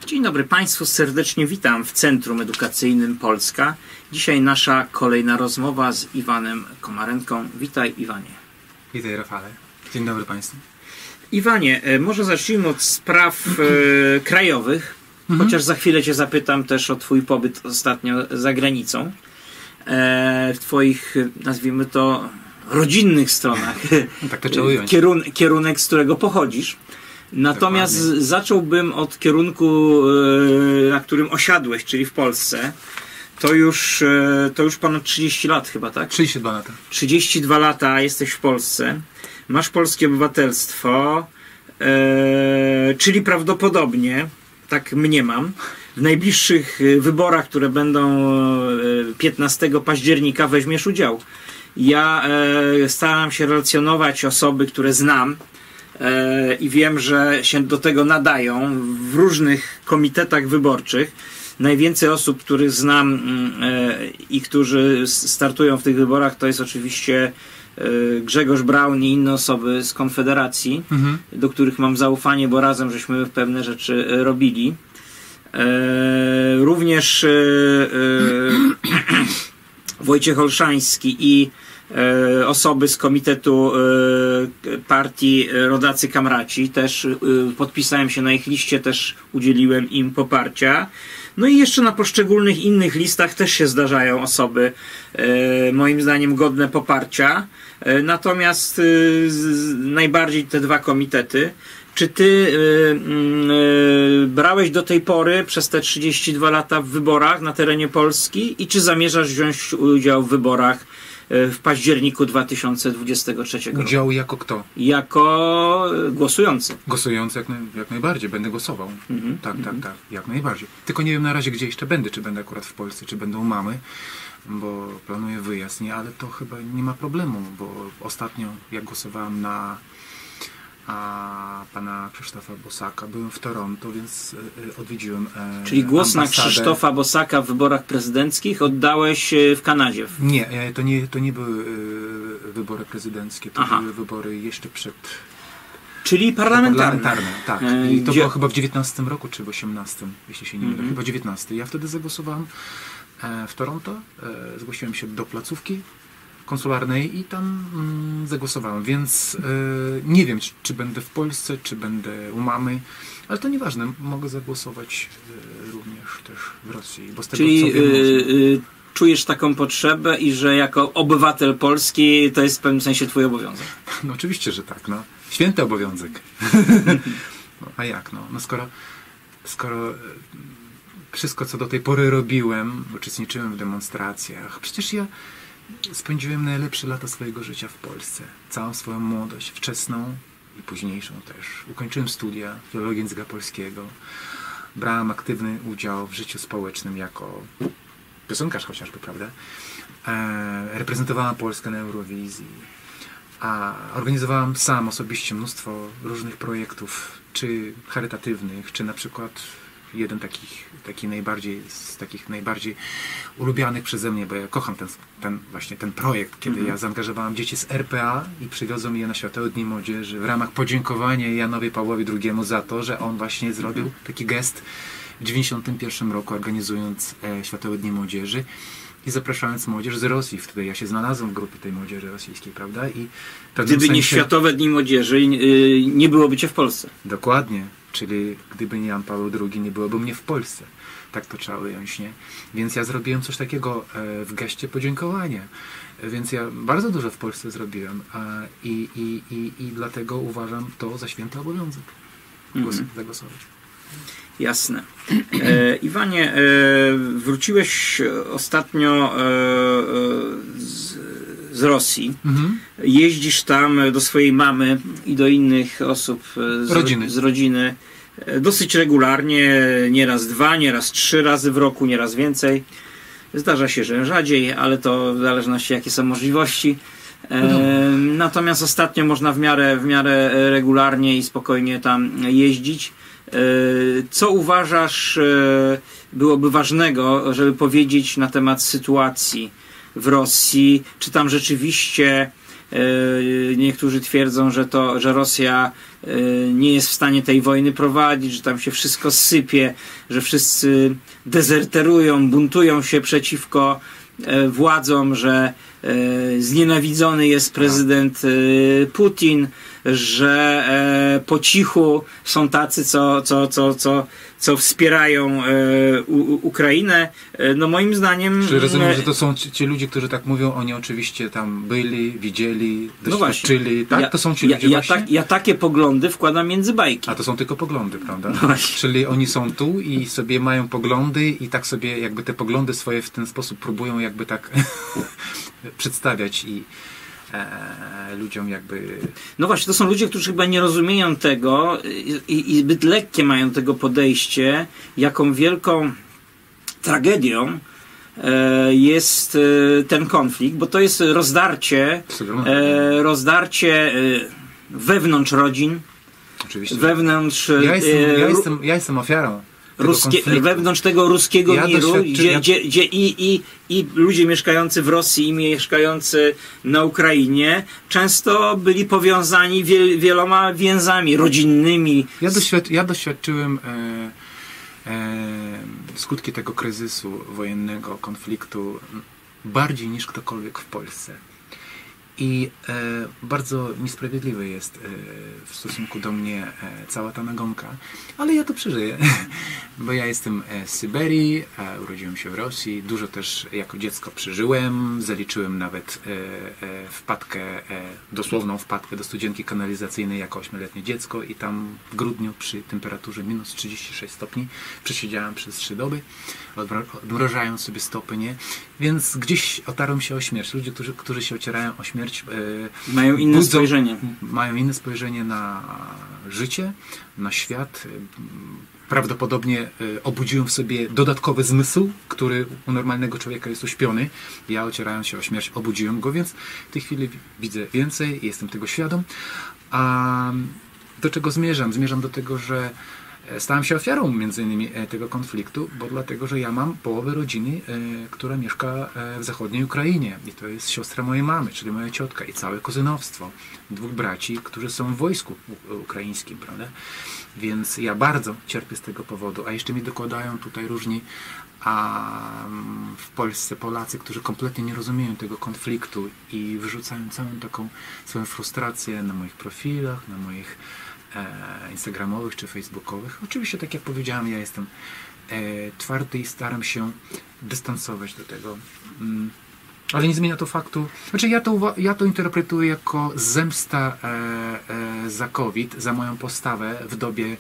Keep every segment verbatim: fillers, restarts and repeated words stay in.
Dzień dobry Państwu, serdecznie witam w Centrum Edukacyjnym Polska. Dzisiaj nasza kolejna rozmowa z Iwanem Komarenką. Witaj, Iwanie. Witaj, Rafale. Dzień dobry Państwu. Iwanie, może zacznijmy od spraw e, krajowych, mhm. chociaż za chwilę Cię zapytam też o Twój pobyt ostatnio za granicą. E, w Twoich, nazwijmy to, rodzinnych stronach. Tak to trzeba ująć. Kierun kierunek, z którego pochodzisz. Natomiast Dokładnie. zacząłbym od kierunku, na którym osiadłeś, czyli w Polsce. To już, to już ponad trzydzieści lat chyba, tak? trzydzieści dwa lata. trzydzieści dwa lata jesteś w Polsce. Masz polskie obywatelstwo, e, czyli prawdopodobnie, tak mniemam, w najbliższych wyborach, które będą piętnastego października, weźmiesz udział. Ja e, staram się relacjonować osoby, które znam, i wiem, że się do tego nadają w różnych komitetach wyborczych. Najwięcej osób, których znam i którzy startują w tych wyborach, to jest oczywiście Grzegorz Braun i inne osoby z Konfederacji, mhm. do których mam zaufanie, bo razem żeśmy pewne rzeczy robili. Również Wojciech Olszański i osoby z komitetu partii Rodacy Kamraci, też podpisałem się na ich liście, też udzieliłem im poparcia. No i jeszcze na poszczególnych innych listach też się zdarzają osoby moim zdaniem godne poparcia. Natomiast najbardziej te dwa komitety. Czy ty y, y, brałeś do tej pory przez te trzydzieści dwa lata w wyborach na terenie Polski i czy zamierzasz wziąć udział w wyborach w październiku dwa tysiące dwudziestego trzeciego roku? Udział jako kto? Jako głosujący. Głosujący jak, naj, jak najbardziej, będę głosował. Mhm. Tak, tak, tak, jak najbardziej. Tylko nie wiem na razie, gdzie jeszcze będę, czy będę akurat w Polsce, czy będę u mamy, bo planuję wyjazd, nie, ale to chyba nie ma problemu, bo ostatnio jak głosowałem na a pana Krzysztofa Bosaka, byłem w Toronto, więc y, odwiedziłem e, Czyli głos ambasadę. na Krzysztofa Bosaka w wyborach prezydenckich oddałeś w Kanadzie? Nie, to nie, to nie były y, wybory prezydenckie, to Aha. były wybory jeszcze przed... Czyli parlamentarne. Parlamentarne, tak. I to Gdzie... było chyba w dziewiętnastym roku, czy w osiemnastym, jeśli się nie mylę. Mm-hmm. Chyba dziewiętnasty. Ja wtedy zagłosowałem e, w Toronto, e, zgłosiłem się do placówki konsularnej i tam mm, zagłosowałem, więc y, nie wiem, czy, czy będę w Polsce, czy będę u mamy, ale to nieważne, mogę zagłosować y, również też w Rosji, bo z tego Czyli co wiem, y, y, czujesz taką potrzebę i że jako obywatel Polski to jest w pewnym sensie twój obowiązek? No oczywiście, że tak, no. Święty obowiązek. No, a jak, no, no skoro, skoro y, wszystko, co do tej pory robiłem, uczestniczyłem w demonstracjach, przecież ja spędziłem najlepsze lata swojego życia w Polsce. Całą swoją młodość, wczesną i późniejszą też. Ukończyłem studia filologii języka polskiego. Brałem aktywny udział w życiu społecznym jako piosenkarz chociażby, prawda? E, reprezentowałem Polskę na Eurowizji. A organizowałem sam osobiście mnóstwo różnych projektów, czy charytatywnych, czy na przykład jeden takich, taki najbardziej, z takich najbardziej ulubianych przeze mnie, bo ja kocham ten, ten właśnie ten projekt, kiedy mm-hmm. ja zaangażowałem dzieci z R P A i przywiozłem je na Światowe Dni Młodzieży w ramach podziękowania Janowi Pawłowi drugiemu za to, że on właśnie zrobił taki gest w dziewięćdziesiątym pierwszym roku, organizując e, Światowe Dni Młodzieży i zapraszając młodzież z Rosji. Wtedy ja się znalazłem w grupie tej młodzieży rosyjskiej, prawda? I Gdyby sensie... nie Światowe Dni Młodzieży, nie byłoby cię w Polsce. Dokładnie. Czyli gdyby nie Jan Paweł drugi, nie byłoby mnie w Polsce. Tak to trzeba ująć, nie? Więc ja zrobiłem coś takiego w geście podziękowania. Więc ja bardzo dużo w Polsce zrobiłem i, i, i, i dlatego uważam to za święty obowiązek. Głos, mm-hmm. zagłosować. Jasne. E, Iwanie, e, wróciłeś ostatnio e, z, z Rosji. Mm-hmm. Jeździsz tam do swojej mamy i do innych osób z rodziny. z rodziny dosyć regularnie, nieraz dwa, nieraz trzy razy w roku, nieraz więcej. Zdarza się, że rzadziej, ale to w zależności jakie są możliwości. E, natomiast ostatnio można w miarę, w miarę regularnie i spokojnie tam jeździć. Co uważasz byłoby ważnego, żeby powiedzieć na temat sytuacji w Rosji? Czy tam rzeczywiście niektórzy twierdzą, że to, że Rosja nie jest w stanie tej wojny prowadzić, że tam się wszystko sypie, że wszyscy dezerterują, buntują się przeciwko władzom, że znienawidzony jest prezydent Putin, że po cichu są tacy, co, co, co, co, co wspierają Ukrainę. No moim zdaniem... Czyli rozumiem, że to są ci, ci ludzie, którzy tak mówią, oni oczywiście tam byli, widzieli, doświadczyli, no tak? Ja, to są ci ja, ludzie ja, właśnie? tak, ja takie poglądy wkładam między bajki. A to są tylko poglądy, prawda? No właśnie. Czyli oni są tu i sobie mają poglądy i tak sobie jakby te poglądy swoje w ten sposób próbują jakby tak przedstawiać i e, ludziom jakby... No właśnie, to są ludzie, którzy chyba nie rozumieją tego i, i zbyt lekkie mają tego podejście, jaką wielką tragedią e, jest e, ten konflikt, bo to jest rozdarcie, e, rozdarcie e, wewnątrz rodzin, Oczywiście. wewnątrz... Ja jestem, e, ja jestem, ja jestem ofiarą Ruskie, wewnątrz tego ruskiego ja miru, gdzie, ja... gdzie, gdzie i, i, i ludzie mieszkający w Rosji i mieszkający na Ukrainie często byli powiązani wie, wieloma więzami rodzinnymi. Ja, doświad ja doświadczyłem e, e, skutki tego kryzysu wojennego, konfliktu bardziej niż ktokolwiek w Polsce. I e, bardzo niesprawiedliwe jest e, w stosunku do mnie e, cała ta nagonka, ale ja to przeżyję, bo ja jestem z Syberii, e, urodziłem się w Rosji, dużo też jako dziecko przeżyłem, zaliczyłem nawet e, e, wpadkę, e, dosłowną wpadkę do studzienki kanalizacyjnej jako ośmioletnie dziecko i tam w grudniu przy temperaturze minus trzydzieści sześć stopni przesiedziałem przez trzy doby, odmrażając sobie stopy, nie? Więc gdzieś otarłem się o śmierć. Ludzie, którzy, którzy się ocierają o śmierć, e, mają inne budzą, spojrzenie. Mają inne spojrzenie na życie, na świat. Prawdopodobnie e, obudziłem w sobie dodatkowy zmysł, który u normalnego człowieka jest uśpiony. Ja, ocierając się o śmierć, obudziłem go, więc w tej chwili widzę więcej, jestem tego świadom. A do czego zmierzam? Zmierzam do tego, że stałem się ofiarą między innymi tego konfliktu, bo dlatego, że ja mam połowę rodziny, e, która mieszka e, w zachodniej Ukrainie i to jest siostra mojej mamy, czyli moja ciotka i całe kuzynowstwo. Dwóch braci, którzy są w wojsku ukraińskim, prawda? Więc ja bardzo cierpię z tego powodu, a jeszcze mi dokładają tutaj różni a w Polsce Polacy, którzy kompletnie nie rozumieją tego konfliktu i wyrzucają całą taką swoją frustrację na moich profilach, na moich instagramowych czy facebookowych. Oczywiście, tak jak powiedziałem, ja jestem e, twardy i staram się dystansować do tego. Mm, ale nie zmienia to faktu. Znaczy ja to, ja to interpretuję jako zemsta e, e, za COVID, za moją postawę w dobie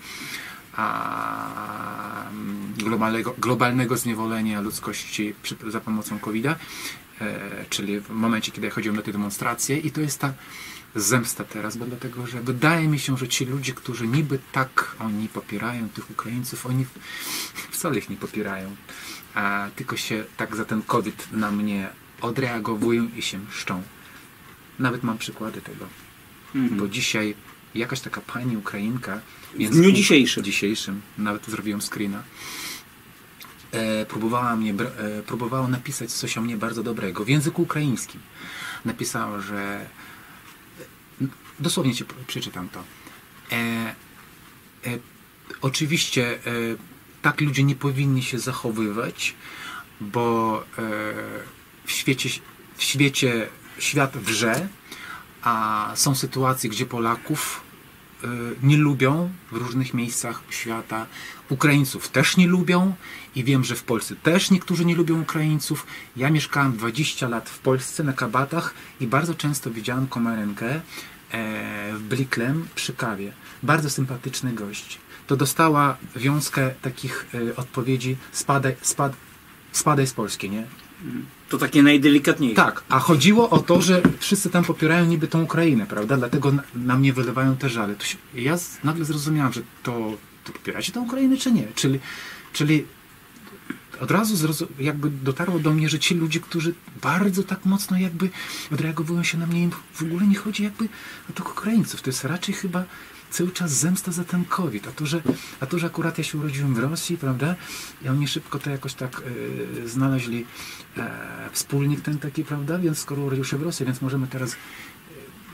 a, globalnego, globalnego zniewolenia ludzkości przy, za pomocą kowida, e, czyli w momencie, kiedy ja chodziłem na te demonstracje i to jest ta zemsta teraz, bo dlatego, że wydaje mi się, że ci ludzie, którzy niby tak oni popierają tych Ukraińców, oni wcale ich nie popierają, a tylko się tak za ten COVID na mnie odreagowują i się mszczą. Nawet mam przykłady tego. Mhm. Bo dzisiaj jakaś taka pani Ukrainka w dniu dzisiejszym, dzisiejszym nawet zrobiłem screena, e, próbowała, mnie, e, próbowała napisać coś o mnie bardzo dobrego w języku ukraińskim. Napisała, że dosłownie ci przeczytam to. E, e, oczywiście e, tak ludzie nie powinni się zachowywać, bo e, w świecie, w świecie świat wrze, a są sytuacje, gdzie Polaków e, nie lubią w różnych miejscach świata. Ukraińców też nie lubią i wiem, że w Polsce też niektórzy nie lubią Ukraińców. Ja mieszkałem dwadzieścia lat w Polsce na Kabatach i bardzo często widziałem Komarenkę w Bliklem przy kawie. Bardzo sympatyczny gość. To dostała wiązkę takich e, odpowiedzi spadaj, spad, spadaj z Polski, nie? To takie najdelikatniejsze. Tak, a chodziło o to, że wszyscy tam popierają niby tą Ukrainę, prawda? Dlatego na, na mnie wylewają te żale. To się, ja z, nagle zrozumiałem, że to, to popieracie tą Ukrainę, czy nie? Czyli, czyli od razu jakby dotarło do mnie, że ci ludzie, którzy bardzo tak mocno jakby odreagowują się na mnie, im w ogóle nie chodzi jakby o tych Ukraińców. To jest raczej chyba cały czas zemsta za ten COVID. A to, że, a to, że akurat ja się urodziłem w Rosji, prawda? I oni szybko to jakoś tak e, znaleźli e, wspólnik ten taki, prawda? Więc skoro urodził się w Rosji, więc możemy teraz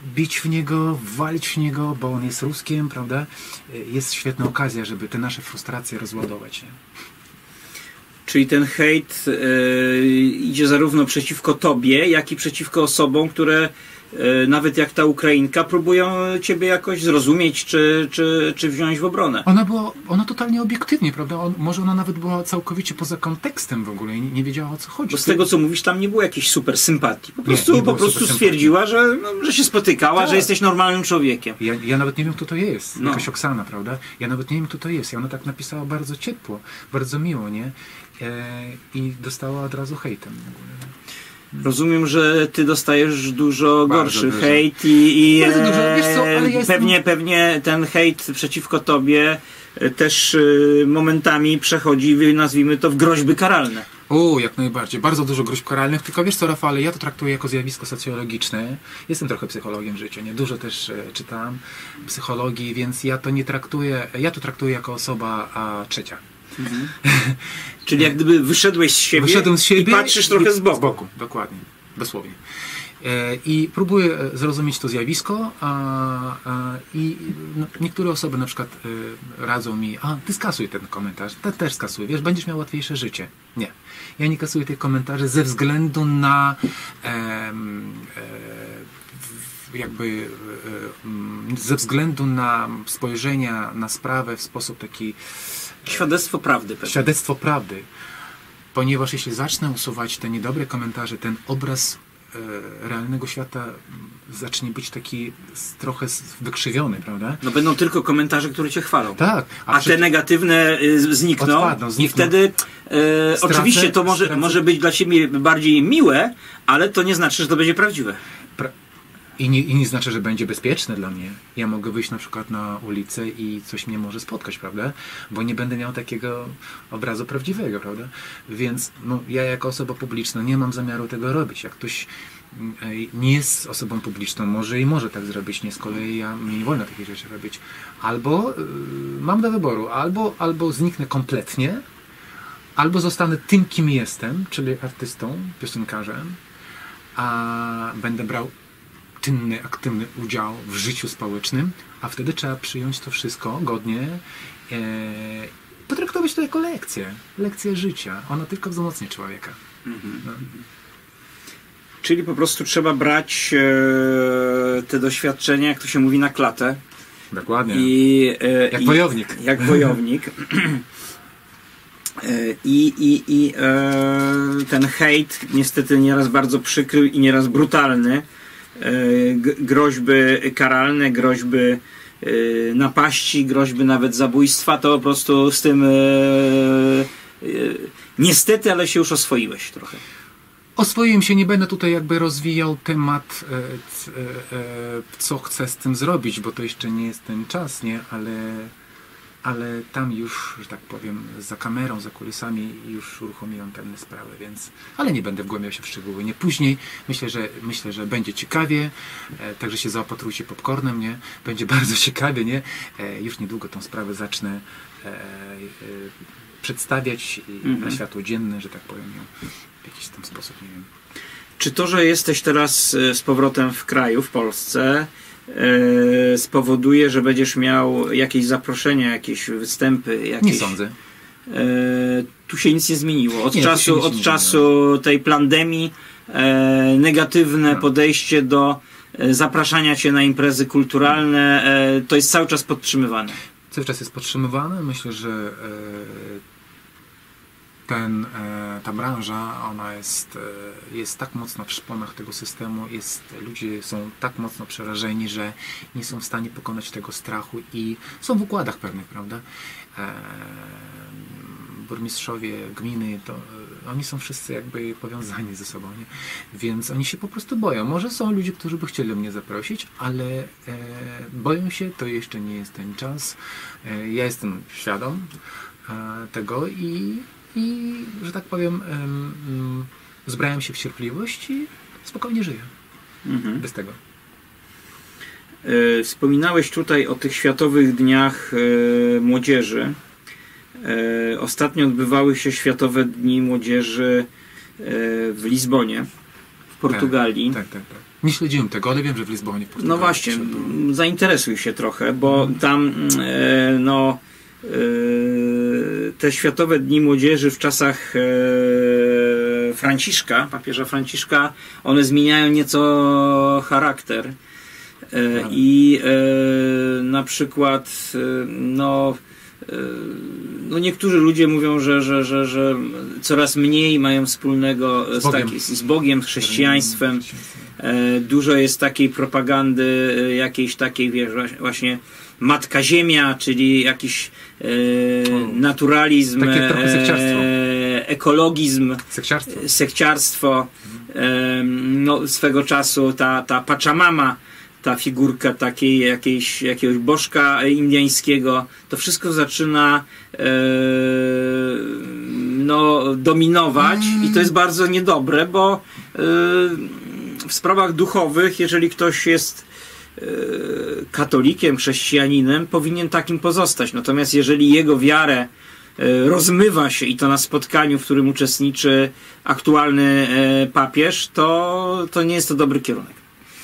bić w niego, walić w niego, bo on jest Ruskiem, prawda? Jest świetna okazja, żeby te nasze frustracje rozładować. Nie? Czyli ten hejt yy, idzie zarówno przeciwko tobie, jak i przeciwko osobom, które yy, nawet jak ta Ukrainka próbują ciebie jakoś zrozumieć, czy, czy, czy wziąć w obronę. Ona była, ona totalnie obiektywnie, prawda? On, może ona nawet była całkowicie poza kontekstem w ogóle i nie, nie wiedziała, o co chodzi. Bo z tego, co mówisz, tam nie było jakiejś super sympatii. Po prostu, nie, nie po prostu stwierdziła, że, no, że się spotykała, tak. że jesteś normalnym człowiekiem. Ja, ja nawet nie wiem, kto to jest. No. Jakaś Oksana, prawda? Ja nawet nie wiem, kto to jest. I ona tak napisała bardzo ciepło, bardzo miło, nie? I dostała od razu hejtem. Rozumiem, że ty dostajesz dużo Bardzo gorszy dużo. hejt i, i Bardzo dużo. Wiesz co, ale ja pewnie, jestem... pewnie ten hejt przeciwko tobie też momentami przechodzi, nazwijmy to, w groźby karalne. O, jak najbardziej. Bardzo dużo gruźb karalnych. Tylko wiesz co, Rafale, ja to traktuję jako zjawisko socjologiczne. Jestem trochę psychologiem w życiu, nie? Dużo też e, czytałem psychologii, więc ja to nie traktuję, ja to traktuję jako osoba a, trzecia. Mhm. Czyli jak gdyby wyszedłeś z siebie, Wyszedłem z siebie i patrzysz trochę i, z boku. Z boku, dokładnie, dosłownie. E, I próbuję zrozumieć to zjawisko a, a, i no, niektóre osoby na przykład e, radzą mi, a ty skasuj ten komentarz, te też skasuj, wiesz, będziesz miał łatwiejsze życie. Nie. Ja nie kasuję tych komentarzy ze względu na e, e, jakby e, ze względu na spojrzenia na sprawę w sposób taki Świadectwo prawdy. Pewnie. Świadectwo prawdy. Ponieważ jeśli zacznę usuwać te niedobre komentarze, ten obraz e, realnego świata zacznie być taki trochę wykrzywiony, prawda? No będą tylko komentarze, które cię chwalą. Tak. A, a przy... te negatywne y, znikną, Odpadną, znikną. I wtedy e, stracę, oczywiście to może, stracę. może być dla ciebie bardziej miłe, ale to nie znaczy, że to będzie prawdziwe. Pra I nie, I nie znaczy, że będzie bezpieczne dla mnie. Ja mogę wyjść na przykład na ulicę i coś mnie może spotkać, prawda? Bo nie będę miał takiego obrazu prawdziwego, prawda? Więc no, ja jako osoba publiczna nie mam zamiaru tego robić. Jak ktoś nie jest osobą publiczną, może i może tak zrobić, nie z kolei ja, mi nie wolno takich rzeczy robić. Albo yy, mam do wyboru, albo, albo zniknę kompletnie, albo zostanę tym, kim jestem, czyli artystą, piosenkarzem, a będę brał czynny, aktywny udział w życiu społecznym, a wtedy trzeba przyjąć to wszystko godnie, e, potraktować to jako lekcję, lekcję życia. Ona tylko wzmocni człowieka. Mhm. No. Czyli po prostu trzeba brać e, te doświadczenia, jak to się mówi, na klatę. Dokładnie. I, e, jak i, wojownik. Jak wojownik. I, i, i e, ten hejt niestety nieraz bardzo przykry i nieraz brutalny. Groźby karalne, groźby napaści, groźby nawet zabójstwa, to po prostu z tym niestety, ale się już oswoiłeś trochę. Oswoiłem się, nie będę tutaj jakby rozwijał temat, co chcę z tym zrobić, bo to jeszcze nie jest ten czas, nie? Ale, ale tam już, że tak powiem, za kamerą, za kulisami już uruchomiłem pewne sprawy, więc... Ale nie będę wgłębiał się w szczegóły, nie? Później myślę, że, myślę, że będzie ciekawie, e, także się zaopatrujcie popcornem, nie? Będzie bardzo ciekawie, nie? E, już niedługo tą sprawę zacznę e, e, przedstawiać mm-hmm. na światło dzienne, że tak powiem, ją w jakiś tam sposób, nie wiem. Czy to, że jesteś teraz z powrotem w kraju, w Polsce, spowoduje, że będziesz miał jakieś zaproszenia, jakieś występy? Jakieś... Nie sądzę. E, tu się nic nie zmieniło. Od nie, czasu, od czasu tej pandemii e, negatywne no. podejście do e, zapraszania cię na imprezy kulturalne e, to jest cały czas podtrzymywane. Cały czas jest podtrzymywane. Myślę, że e, ten, e, ta branża, ona jest, e, jest tak mocno w szponach tego systemu, jest, ludzie są tak mocno przerażeni, że nie są w stanie pokonać tego strachu i są w układach pewnych, prawda? E, burmistrzowie gminy, to e, oni są wszyscy jakby powiązani ze sobą, nie? Więc oni się po prostu boją. Może są ludzie, którzy by chcieli mnie zaprosić, ale e, boją się, to jeszcze nie jest ten czas. E, ja jestem świadom e, tego i I, że tak powiem, um, um, zbrałem się w cierpliwość i spokojnie żyję. Mhm. Bez tego. E, wspominałeś tutaj o tych Światowych Dniach e, Młodzieży. E, ostatnio odbywały się Światowe Dni Młodzieży e, w Lizbonie. Portugalii. Tak, tak, tak. Nie śledziłem tego, ale wiem, że w Lizbonie, w Portugalii. No właśnie, zainteresuj się trochę, bo tam e, no e, te Światowe Dni Młodzieży w czasach e, Franciszka, papieża Franciszka, one zmieniają nieco charakter. E, I e, na przykład e, no no niektórzy ludzie mówią, że, że, że, że coraz mniej mają wspólnego z, z, Bogiem. taki, z Bogiem, z chrześcijaństwem. E, dużo jest takiej propagandy, jakiejś takiej, wiesz, właśnie Matka Ziemia, czyli jakiś e, naturalizm, takie trochę sekciarstwo. E, ekologizm, sekciarstwo. sekciarstwo. E, no, swego czasu ta, ta Pachamama, ta figurka takiej jakiejś, jakiegoś bożka indyjskiego, to wszystko zaczyna e, no, dominować i to jest bardzo niedobre, bo e, w sprawach duchowych, jeżeli ktoś jest e, katolikiem, chrześcijaninem, powinien takim pozostać. Natomiast jeżeli jego wiarę e, rozmywa się i to na spotkaniu, w którym uczestniczy aktualny e, papież, to, to nie jest to dobry kierunek.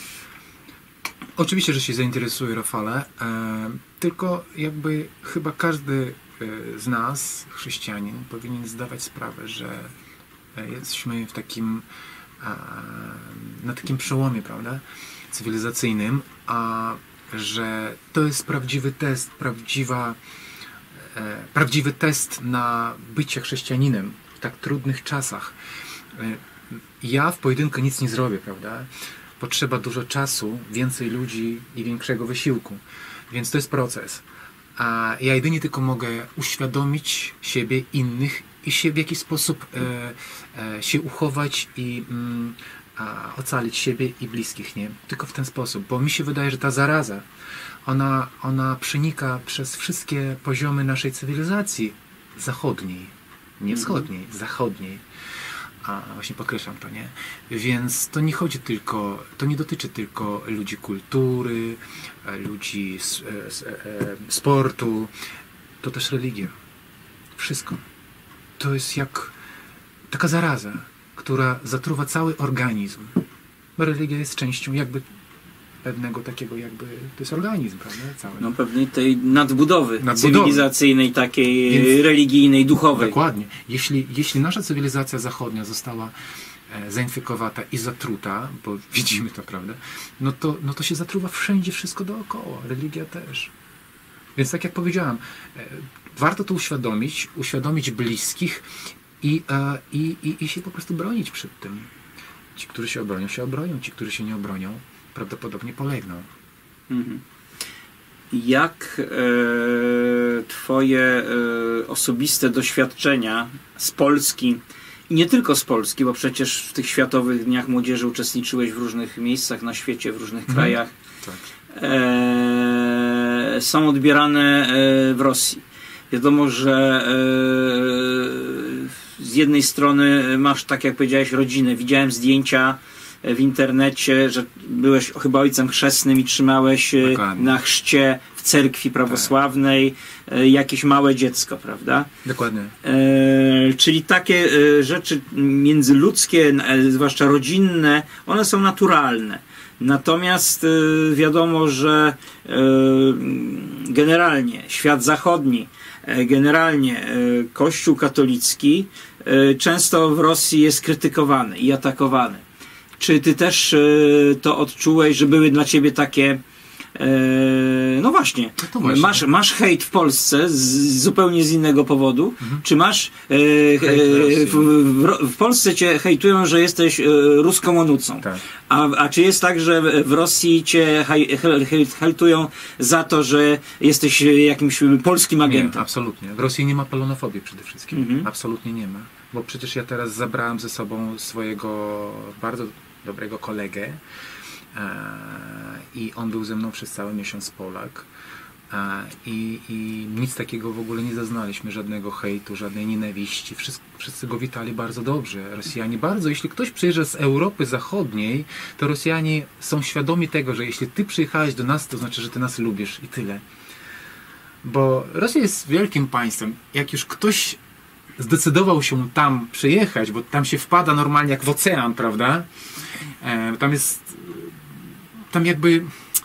Oczywiście, że się zainteresuje, Rafale, e, tylko jakby chyba każdy e, z nas, chrześcijanin, powinien zdawać sprawę, że e, jesteśmy w takim e, na takim przełomie, prawda, cywilizacyjnym, a że to jest prawdziwy test, prawdziwa, e, prawdziwy test na bycie chrześcijaninem w tak trudnych czasach. E, ja w pojedynkę nic nie zrobię, prawda? Potrzeba dużo czasu, więcej ludzi i większego wysiłku. Więc to jest proces. A ja jedynie tylko mogę uświadomić siebie, innych i się w jakiś sposób e, e, się uchować i mm, a, ocalić siebie i bliskich. Nie? Tylko w ten sposób. Bo mi się wydaje, że ta zaraza, ona, ona przenika przez wszystkie poziomy naszej cywilizacji zachodniej. Nie wschodniej, zachodniej. A właśnie podkreślam to, nie? Więc to nie chodzi tylko, to nie dotyczy tylko ludzi kultury, ludzi z, z, e, sportu, to też religia. Wszystko. To jest jak taka zaraza, która zatruwa cały organizm. Bo religia jest częścią jakby pewnego takiego jakby, to jest organizm, prawda? Cały. No pewnej tej nadbudowy, nadbudowy. cywilizacyjnej, takiej Więc, religijnej, duchowej. Dokładnie. Jeśli, jeśli nasza cywilizacja zachodnia została e, zainfekowana i zatruta, bo widzimy to, prawda, no to, no to się zatruwa wszędzie wszystko dookoła. Religia też. Więc tak jak powiedziałam, e, warto to uświadomić, uświadomić bliskich i, e, i, i, i się po prostu bronić przed tym. Ci, którzy się obronią, się obronią. Ci, którzy się nie obronią, prawdopodobnie polegną. Mhm. Jak e, twoje e, osobiste doświadczenia z Polski i nie tylko z Polski, bo przecież w tych Światowych Dniach Młodzieży uczestniczyłeś w różnych miejscach na świecie, w różnych Mhm. krajach, Tak. e, są odbierane e, w Rosji. Wiadomo, że e, z jednej strony masz, tak jak powiedziałeś, rodzinę. Widziałem zdjęcia w internecie, że byłeś chyba ojcem chrzestnym i trzymałeś Dokładnie. na chrzcie w cerkwi prawosławnej tak. jakieś małe dziecko, prawda? Dokładnie. E, czyli takie e, rzeczy międzyludzkie, e, zwłaszcza rodzinne, one są naturalne. Natomiast e, wiadomo, że e, generalnie świat zachodni, e, generalnie e, Kościół katolicki e, często w Rosji jest krytykowany i atakowany. Czy ty też y, to odczułeś, że były dla ciebie takie y, no właśnie, no właśnie. Masz, masz hejt w Polsce z, zupełnie z innego powodu, mhm. czy masz y, y, w, w, w Polsce cię hejtują, że jesteś y, ruską onucą, tak. a, a czy jest tak, że w Rosji cię hej, hej, hejtują za to, że jesteś jakimś polskim agentem? Nie, absolutnie. W Rosji nie ma polonofobii przede wszystkim. Mhm. Absolutnie nie ma. Bo przecież ja teraz zabrałem ze sobą swojego bardzo dobrego kolegę e, i on był ze mną przez cały miesiąc, Polak, e, i, i nic takiego w ogóle nie zaznaliśmy, żadnego hejtu, żadnej nienawiści. Wszyscy, wszyscy go witali bardzo dobrze. Rosjanie bardzo, jeśli ktoś przyjeżdża z Europy Zachodniej, to Rosjanie są świadomi tego, że jeśli ty przyjechałeś do nas, to znaczy, że ty nas lubisz i tyle. Bo Rosja jest wielkim państwem. Jak już ktoś zdecydował się tam przyjechać, bo tam się wpada normalnie jak w ocean, prawda? E, tam jest, tam jakby,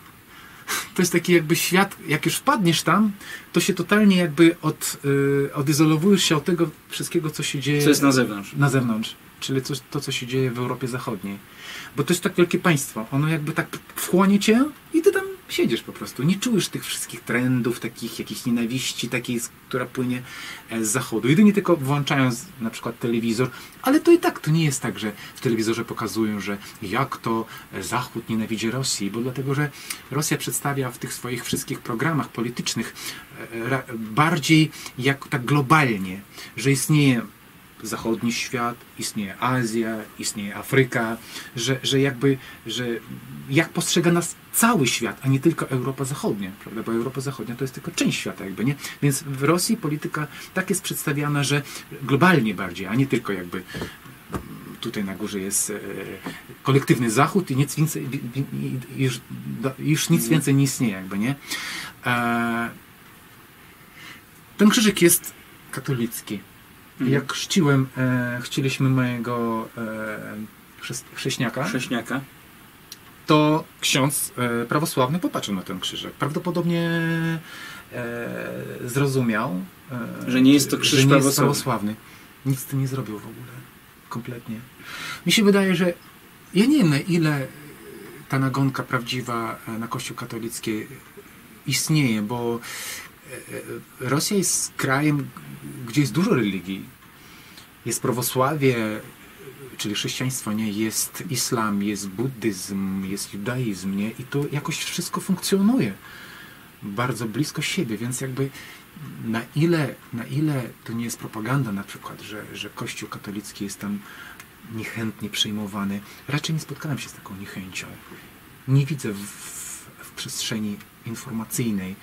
to jest taki jakby świat, jak już wpadniesz tam, to się totalnie jakby od, y, odizolowujesz się od tego wszystkiego, co się dzieje. Co jest na zewnątrz. Na zewnątrz. Czyli coś, to, co się dzieje w Europie Zachodniej. Bo to jest tak wielkie państwo. Ono jakby tak wchłonie cię i ty tam siedzisz po prostu. Nie czujesz tych wszystkich trendów, takich jakiejś nienawiści, takiej, która płynie z zachodu. Jedynie tylko włączając na przykład telewizor, ale to i tak to nie jest tak, że w telewizorze pokazują, że jak to Zachód nienawidzi Rosji, bo dlatego, że Rosja przedstawia w tych swoich wszystkich programach politycznych bardziej jak tak globalnie, że istnieje zachodni świat, istnieje Azja, istnieje Afryka, że, że jakby, że jak postrzega nas cały świat, a nie tylko Europa Zachodnia, prawda? Bo Europa Zachodnia to jest tylko część świata jakby, nie? Więc w Rosji polityka tak jest przedstawiana, że globalnie bardziej, a nie tylko jakby tutaj na górze jest e, kolektywny Zachód i nic więcej, już, już nic więcej nie istnieje jakby, nie? E, ten krzyżyk jest katolicki. Jak chrzciłem, e, chrzciliśmy mojego e, chrześniaka, Chrześniaka, to ksiądz e, prawosławny popatrzył na ten krzyżyk. Prawdopodobnie e, zrozumiał, e, że nie jest to krzyż że nie prawosławny. jest prawosławny. Nic z tym nie zrobił w ogóle. Kompletnie. Mi się wydaje, że ja nie wiem, na ile ta nagonka prawdziwa na Kościół katolicki istnieje, bo Rosja jest krajem, gdzie jest dużo religii. Jest prawosławie, czyli chrześcijaństwo, nie? Jest islam, jest buddyzm, jest judaizm, nie? I to jakoś wszystko funkcjonuje bardzo blisko siebie, więc jakby na ile, na ile to nie jest propaganda na przykład, że, że Kościół katolicki jest tam niechętnie przyjmowany. Raczej nie spotkałem się z taką niechęcią. Nie widzę w, w przestrzeni informacyjnej,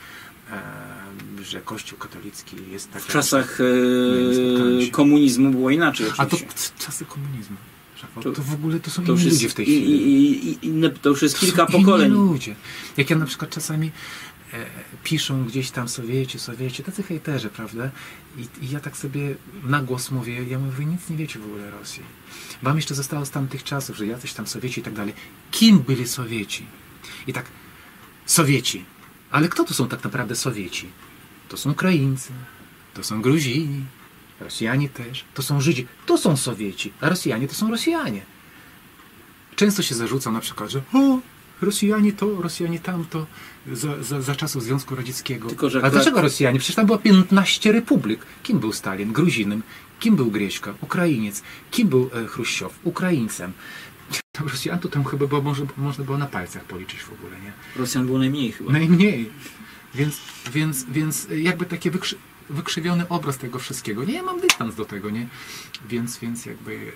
że Kościół katolicki jest tak... W czasach e, komunizmu było inaczej oczywiście. A to czasy komunizmu. To, to w ogóle to są to inni jest, ludzie w tej chwili. I, i, inne, to już jest to kilka są pokoleń. Inni ludzie. Jak ja na przykład czasami e, piszą gdzieś tam Sowieci, Sowieci, tacy hejterzy, prawda? I, I ja tak sobie na głos mówię, ja mówię, wy nic nie wiecie w ogóle o Rosji. Wam jeszcze zostało z tamtych czasów, że jacyś tam Sowieci i tak dalej. Kim byli Sowieci? I tak, Sowieci. Ale kto to są tak naprawdę Sowieci? To są Ukraińcy, to są Gruzini, Rosjanie też, to są Żydzi, to są Sowieci, a Rosjanie to są Rosjanie. Często się zarzuca na przykład, że o, Rosjanie to, Rosjanie tamto, za, za, za czasów Związku Radzieckiego. Tylko, że a dlaczego Rosjanie? Przecież tam było piętnaście republik. Kim był Stalin? Gruzinem. Kim był Grieśka? Ukrainiec. Kim był e, Chruściow? Ukraińcem. Rosjan to tam chyba było, może, można było na palcach policzyć w ogóle, nie? Rosjan było najmniej chyba. Najmniej. Więc, więc, więc jakby taki wykrzy, wykrzywiony obraz tego wszystkiego. Nie, ja mam dystans do tego, nie? Więc, więc jakby yy,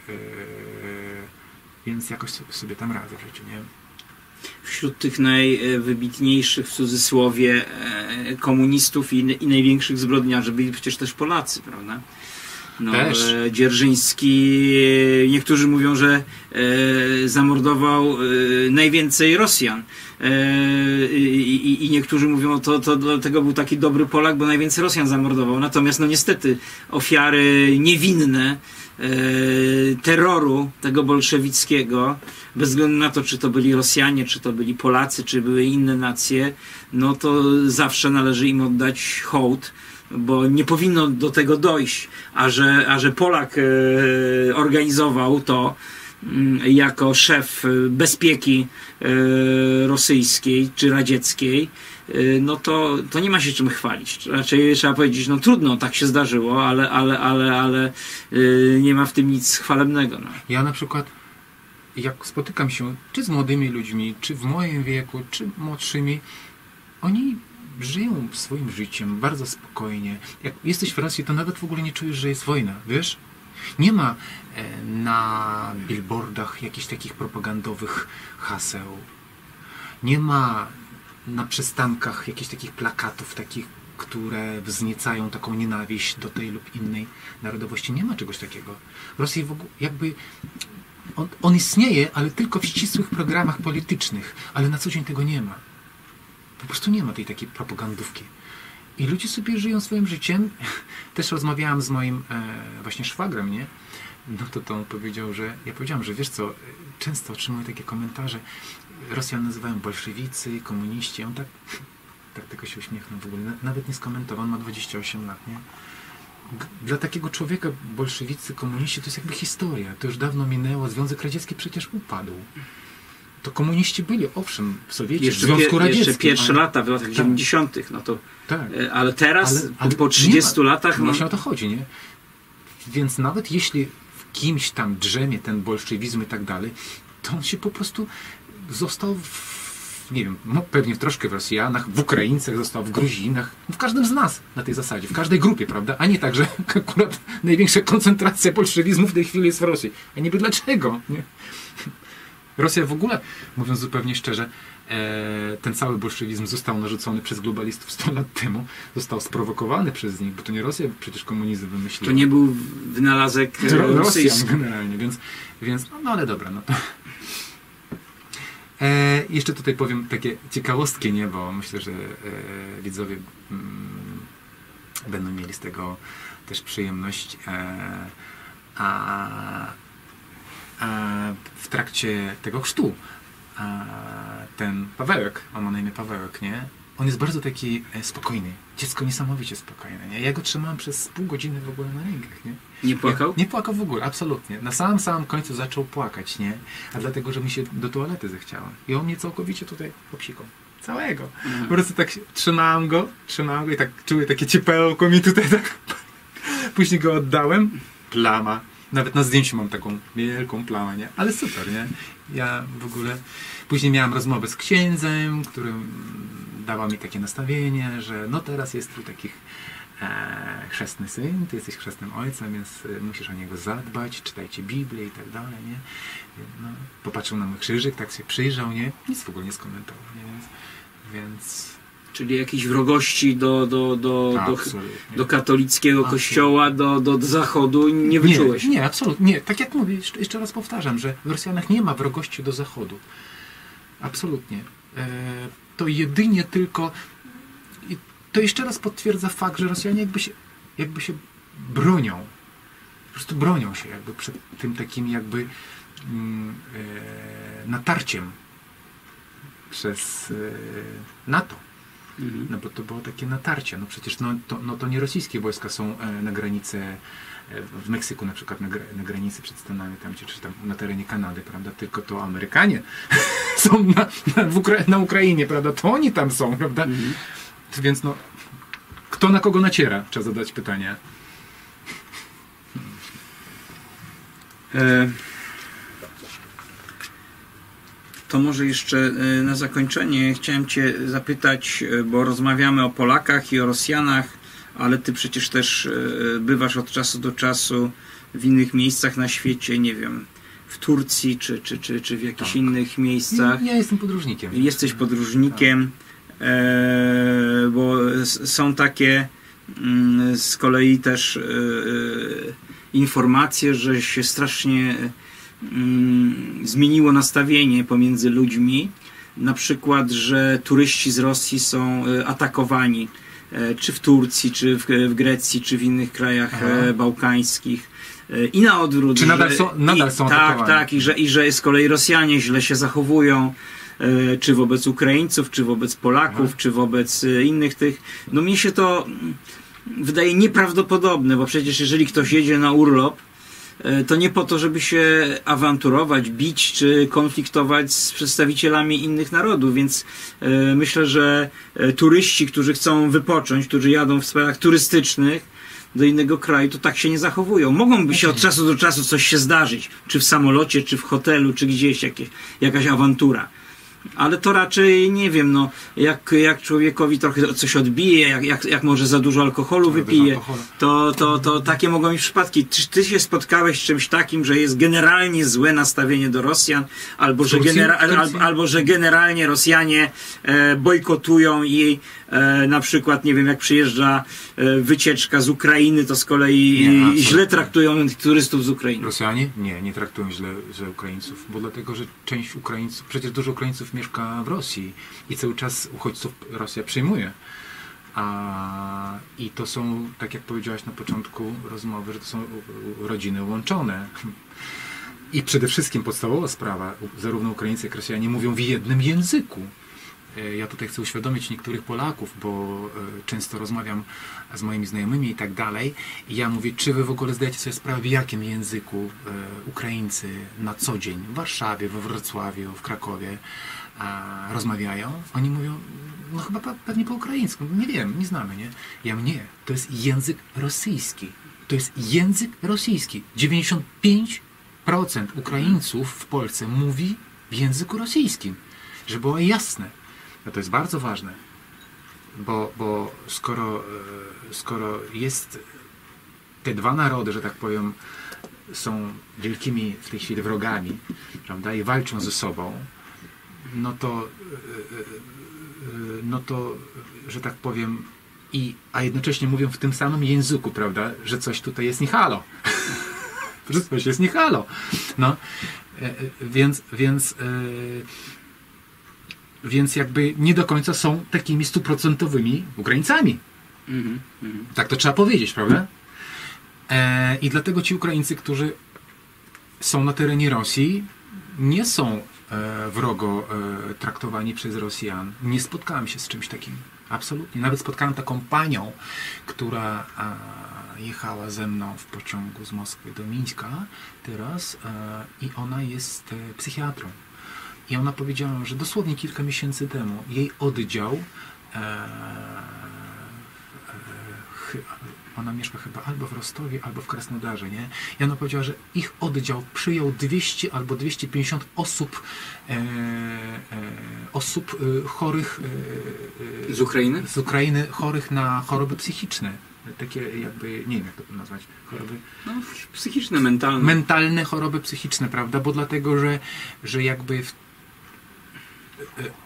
więc jakoś sobie tam radzę w życiu, nie? Wśród tych najwybitniejszych w cudzysłowie komunistów i, i największych zbrodniarzy byli przecież też Polacy, prawda? No, też. Dzierżyński, niektórzy mówią, że e, zamordował e, najwięcej Rosjan. E, i, I niektórzy mówią, to, to dlatego był taki dobry Polak, bo najwięcej Rosjan zamordował. Natomiast no niestety ofiary niewinne e, terroru tego bolszewickiego, bez względu na to, czy to byli Rosjanie, czy to byli Polacy, czy były inne nacje, no to zawsze należy im oddać hołd, bo nie powinno do tego dojść, a że, a że Polak e, organizował to m, jako szef bezpieki e, rosyjskiej czy radzieckiej, e, no to, to nie ma się czym chwalić. Raczej trzeba powiedzieć, no trudno, tak się zdarzyło, ale, ale, ale, ale e, nie ma w tym nic chwalebnego. No. Ja na przykład, jak spotykam się czy z młodymi ludźmi, czy w moim wieku, czy młodszymi, oni żyją swoim życiem bardzo spokojnie. Jak jesteś w Rosji, to nawet w ogóle nie czujesz, że jest wojna, wiesz? Nie ma e, na billboardach jakichś takich propagandowych haseł. Nie ma na przystankach jakichś takich plakatów, takich, które wzniecają taką nienawiść do tej lub innej narodowości. Nie ma czegoś takiego. W Rosji w ogóle jakby on, on istnieje, ale tylko w ścisłych programach politycznych, ale na co dzień tego nie ma. Po prostu nie ma tej takiej propagandówki. I ludzie sobie żyją swoim życiem. też rozmawiałem z moim e, właśnie szwagrem, nie? No to, to on powiedział, że ja powiedziałem, że wiesz co, często otrzymuję takie komentarze, Rosjan nazywają bolszewicy, komuniści, on tak, tak tylko się uśmiechnął w ogóle, nawet nie skomentował, on ma dwadzieścia osiem lat, nie? Dla takiego człowieka bolszewicy, komuniści to jest jakby historia, to już dawno minęło, Związek Radziecki przecież upadł. To komuniści byli, owszem, w Sowiecie, jeszcze w Związku pie, Radzieckim. Jeszcze pierwsze ale, lata w latach tak. dziewięćdziesiątych, no to, tak. ale teraz, ale, ale po trzydziestu ma, latach... No, no, właśnie o to chodzi, nie? Więc nawet jeśli w kimś tam drzemie ten bolszewizm i tak dalej, to on się po prostu został w, nie wiem, no pewnie troszkę w Rosjanach, w Ukraińcach został, w Gruzinach, w każdym z nas na tej zasadzie, w każdej grupie, prawda? A nie tak, że akurat największa koncentracja bolszewizmu w tej chwili jest w Rosji. A niby dlaczego? Nie? Rosja w ogóle, mówiąc zupełnie szczerze, e, ten cały bolszewizm został narzucony przez globalistów sto lat temu, został sprowokowany przez nich, bo to nie Rosja przecież komunizm wymyśliła. To nie był wynalazek Rosjan rosyjski. generalnie, więc, więc no, no ale dobra, no to... E, jeszcze tutaj powiem takie ciekawostki, nie, bo myślę, że e, widzowie mm, będą mieli z tego też przyjemność. E, a, a w trakcie tego chrztu a, ten Pawełek, on ma na imię Pawełek, nie? On jest bardzo taki e, spokojny. Dziecko niesamowicie spokojne, nie? Ja go trzymałem przez pół godziny w ogóle na rękach, nie? Nie płakał? Nie, nie płakał w ogóle, absolutnie. Na samym samym końcu zaczął płakać, nie? A dlatego, że mi się do toalety zechciało. I on mnie całkowicie tutaj popsikał. Całego. Mhm. Po prostu tak się, trzymałem go, trzymałem go i tak czuję takie ciepełko mi tutaj tak. Później go oddałem. Plama. Nawet na zdjęciu mam taką wielką plamę, nie? Ale super, nie? Ja w ogóle... Później miałem rozmowę z księdzem, który dawał mi takie nastawienie, że no teraz jest tu takich e, chrzestny syn, ty jesteś chrzestnym ojcem, więc e, musisz o niego zadbać, czytajcie Biblię i tak dalej, nie? No, popatrzył na mój krzyżyk, tak się przyjrzał, nie? Nic w ogóle nie skomentował, nie? Więc... więc... Czyli jakiejś wrogości do, do, do, do, do katolickiego absolutnie. Kościoła, do, do, do Zachodu nie wyczułeś? Nie, nie, absolutnie. Nie. Tak jak mówię, jeszcze, jeszcze raz powtarzam, że w Rosjanach nie ma wrogości do Zachodu. Absolutnie. E, to jedynie tylko... I to jeszcze raz potwierdza fakt, że Rosjanie jakby się, jakby się bronią. Po prostu bronią się jakby przed tym takim jakby mm, e, natarciem przez e, NATO. Mhm. No bo to było takie natarcie. No przecież no, to, no, to nie rosyjskie wojska są e, na granicy, e, w Meksyku na przykład na, gra, na granicy przed Stanami, tam, czy, czy tam na terenie Kanady, prawda? Tylko to Amerykanie są na, na, w Ukra na Ukrainie, prawda? To oni tam są, prawda? Mhm. Więc no, kto na kogo naciera? Trzeba zadać pytanie. E To może jeszcze na zakończenie chciałem Cię zapytać, bo rozmawiamy o Polakach i o Rosjanach, ale Ty przecież też bywasz od czasu do czasu w innych miejscach na świecie, nie wiem, w Turcji czy, czy, czy, czy w jakichś tak. innych miejscach. Ja jestem podróżnikiem. Jesteś podróżnikiem, tak. e, bo są takie mm, z kolei też e, informacje, że się strasznie zmieniło nastawienie pomiędzy ludźmi, na przykład, że turyści z Rosji są atakowani czy w Turcji, czy w, w Grecji, czy w innych krajach Aha. bałkańskich i na odwrót. Czy nadal że, są, nadal i, są tak, atakowani? tak, i że, i że z kolei Rosjanie źle się zachowują, czy wobec Ukraińców, czy wobec Polaków, Aha. czy wobec innych tych. No mi się to wydaje nieprawdopodobne, bo przecież jeżeli ktoś jedzie na urlop, to nie po to, żeby się awanturować, bić czy konfliktować z przedstawicielami innych narodów, więc e, myślę, że e, turyści, którzy chcą wypocząć, którzy jadą w sprawach turystycznych do innego kraju, to tak się nie zachowują. Mogą się od czasu do czasu coś się zdarzyć, czy w samolocie, czy w hotelu, czy gdzieś jakieś, jakaś awantura. Ale to raczej, nie wiem, no, jak, jak człowiekowi trochę coś odbije, jak, jak, jak może za dużo alkoholu wypije, to, to, to takie mogą być przypadki. Czy ty się spotkałeś z czymś takim, że jest generalnie złe nastawienie do Rosjan, albo, że, genera albo, albo że generalnie Rosjanie e, bojkotują i e, na przykład, nie wiem, jak przyjeżdża e, wycieczka z Ukrainy, to z kolei nie, źle traktują turystów z Ukrainy. Rosjanie? Nie, nie traktują źle, źle Ukraińców, bo dlatego, że część Ukraińców, przecież dużo Ukraińców mieszka w Rosji i cały czas uchodźców Rosja przyjmuje. A I to są, tak jak powiedziałaś na początku rozmowy, że to są rodziny łączone. I przede wszystkim podstawowa sprawa, zarówno Ukraińcy, jak i Rosjanie mówią w jednym języku. Ja tutaj chcę uświadomić niektórych Polaków, bo często rozmawiam z moimi znajomymi i tak dalej. I ja mówię, czy wy w ogóle zdajecie sobie sprawę, w jakim języku Ukraińcy na co dzień w Warszawie, we Wrocławiu, w Krakowie rozmawiają? Oni mówią, no chyba pewnie po ukraińsku. Nie wiem, nie znamy, nie? Ja mówię, nie, to jest język rosyjski. To jest język rosyjski. dziewięćdziesiąt pięć procent Ukraińców w Polsce mówi w języku rosyjskim. Żeby było jasne. No to jest bardzo ważne. Bo, bo skoro, skoro jest te dwa narody, że tak powiem, są wielkimi w tej chwili wrogami, prawda, i walczą ze sobą, no to no to, że tak powiem, i, a jednocześnie mówią w tym samym języku, prawda, że coś tutaj jest nie halo. Że coś jest nie halo. No, więc, więc, więc jakby nie do końca są takimi stuprocentowymi Ukraińcami. Mm -hmm. Tak to trzeba powiedzieć, prawda? E, I dlatego ci Ukraińcy, którzy są na terenie Rosji, nie są e, wrogo e, traktowani przez Rosjan. Nie spotkałem się z czymś takim. Absolutnie. Nawet spotkałem taką panią, która a, jechała ze mną w pociągu z Moskwy do Mińska teraz e, i ona jest e, psychiatrą. I ona powiedziała, że dosłownie kilka miesięcy temu jej oddział e, e, ona mieszka chyba albo w Rostowie, albo w Krasnodarze, nie? I ona powiedziała, że ich oddział przyjął dwieście albo dwieście pięćdziesiąt osób e, e, osób e, chorych e, z Ukrainy? Z Ukrainy, chorych na choroby psychiczne. Takie jakby, nie wiem jak to nazwać, choroby... No, psychiczne, mentalne. Mentalne choroby psychiczne, prawda? Bo dlatego, że, że jakby... W, e,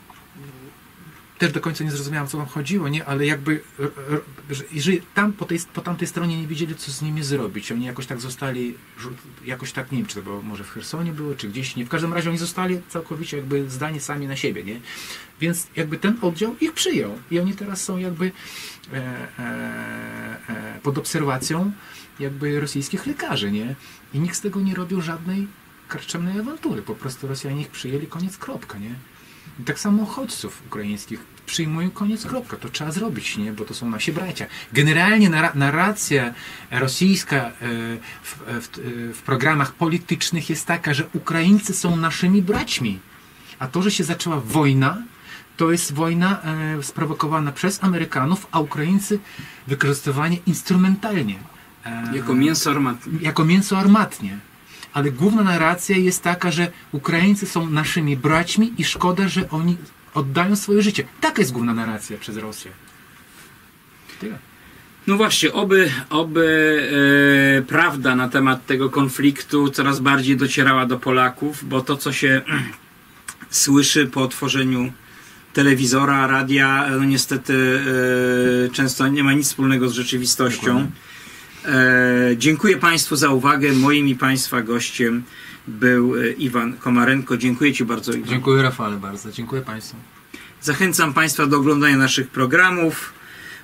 też do końca nie zrozumiałam, co wam chodziło, nie? Ale jakby, że, jeżeli tam po, tej, po tamtej stronie nie wiedzieli, co z nimi zrobić. Oni jakoś tak zostali, jakoś tak, nie wiem, czy to było może w Chersonie było, czy gdzieś, nie. W każdym razie oni zostali całkowicie jakby zdani sami na siebie, nie? Więc jakby ten oddział ich przyjął. I oni teraz są jakby e, e, e, pod obserwacją jakby rosyjskich lekarzy, nie? I nikt z tego nie robił żadnej karczemnej awantury. Po prostu Rosjanie ich przyjęli, koniec, kropka, nie? I tak samo uchodźców ukraińskich przyjmują, koniec, kropka. To trzeba zrobić, nie? Bo to są nasi bracia. Generalnie narracja rosyjska w, w, w programach politycznych jest taka, że Ukraińcy są naszymi braćmi. A to, że się zaczęła wojna, to jest wojna sprowokowana przez Amerykanów, a Ukraińcy wykorzystywani instrumentalnie. Jako mięso armatnie. Jako mięso armatnie. Ale główna narracja jest taka, że Ukraińcy są naszymi braćmi i szkoda, że oni oddają swoje życie. Taka jest główna narracja przez Rosję. Tyle. No właśnie, oby, oby e, prawda na temat tego konfliktu coraz bardziej docierała do Polaków, bo to, co się słyszy po otworzeniu telewizora, radia, no niestety e, często nie ma nic wspólnego z rzeczywistością. Dokładnie. E, dziękuję Państwu za uwagę. Moim i Państwa gościem był Iwan Komarenko. Dziękuję Ci bardzo, Iwan. Dziękuję, Rafale, bardzo. Dziękuję Państwu. Zachęcam Państwa do oglądania naszych programów,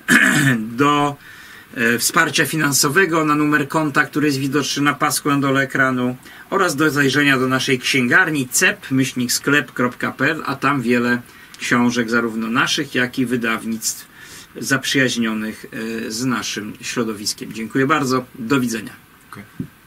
do e, wsparcia finansowego na numer konta, który jest widoczny na pasku na dole ekranu, oraz do zajrzenia do naszej księgarni cep myślnik sklep kropka p l, a tam wiele książek, zarówno naszych, jak i wydawnictw zaprzyjaźnionych z naszym środowiskiem. Dziękuję bardzo. Do widzenia. Okay.